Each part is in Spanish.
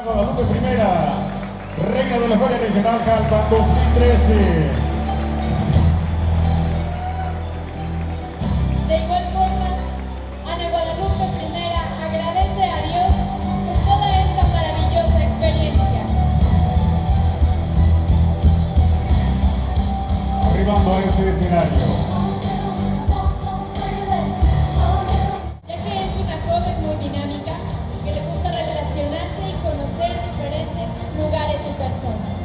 Guadalupe Primera, reina de la Feria Regional Jalpan 2013. De igual forma, Ana Guadalupe Primera agradece a Dios por toda esta maravillosa experiencia. Arribando a este escenario. Ya que es una joven muy dinámica, que le gusta relacionarse y conocer diferentes lugares y personas.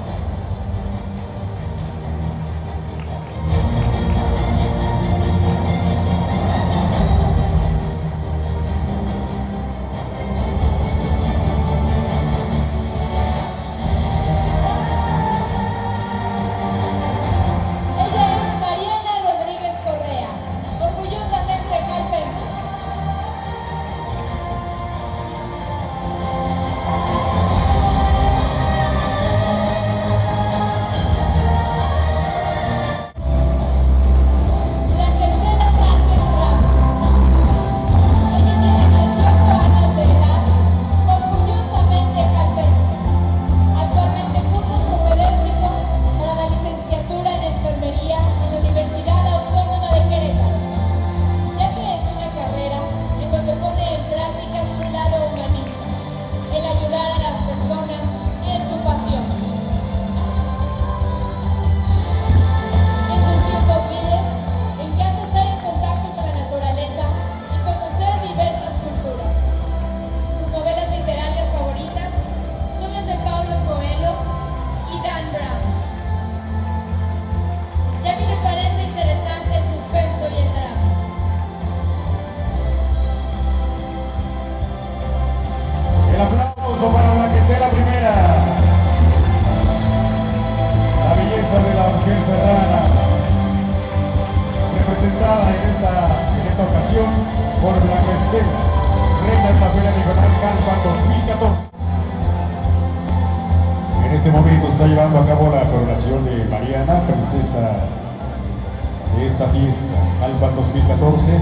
Para la que sea la primera, la belleza de la mujer serrana, representada en esta ocasión por Blanca Estela, reina de la Feria Regional Jalpan 2014. En este momento se está llevando a cabo la coronación de Mariana, princesa de esta fiesta, Jalpan 2014.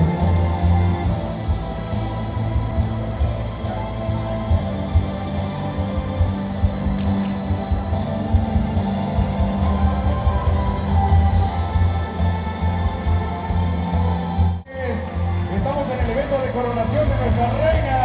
De coronación de nuestra reina.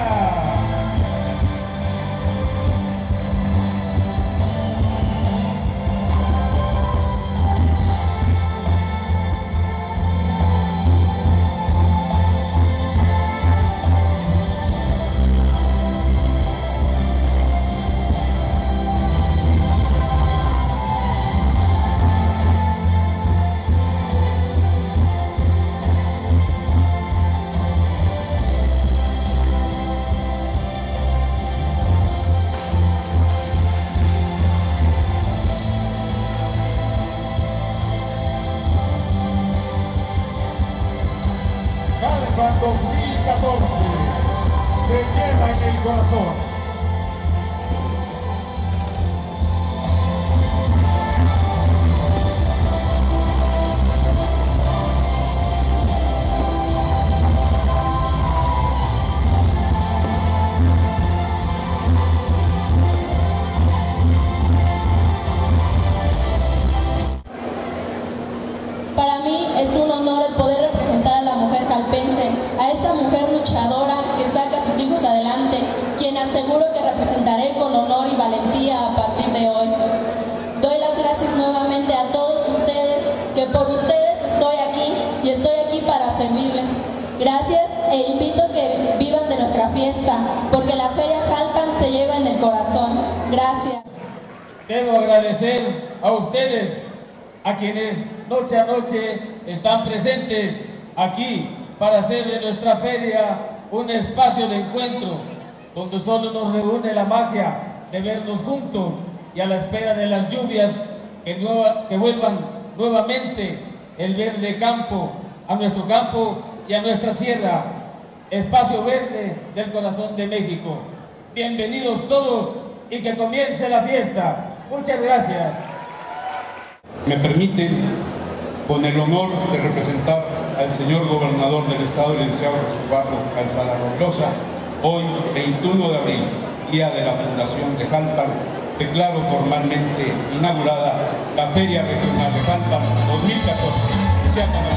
Jalpan 2014 se lleva en el corazón. Para mí es un honor el poder representar a la mujer jalpense, a esta mujer luchadora que saca a sus hijos adelante, quien aseguro que representaré con honor y valentía a partir de hoy. Doy las gracias nuevamente a todos ustedes, que por ustedes estoy aquí y estoy aquí para servirles. Gracias e invito a que vivan de nuestra fiesta, porque la Feria Jalpan se lleva en el corazón. Gracias. Debo agradecer a ustedes, a quienes noche a noche están presentes aquí para hacer de nuestra feria un espacio de encuentro donde solo nos reúne la magia de vernos juntos y a la espera de las lluvias que vuelvan nuevamente el verde campo a nuestro campo y a nuestra sierra, espacio verde del corazón de México. Bienvenidos todos y que comience la fiesta. Muchas gracias. Me permiten, con el honor de representar al señor gobernador del estado, el licenciado José Eduardo Calzada Robles, hoy 21 de abril, Día de la Fundación de Jalpan, declaro formalmente inaugurada la Feria Regional de Jalpan 2014.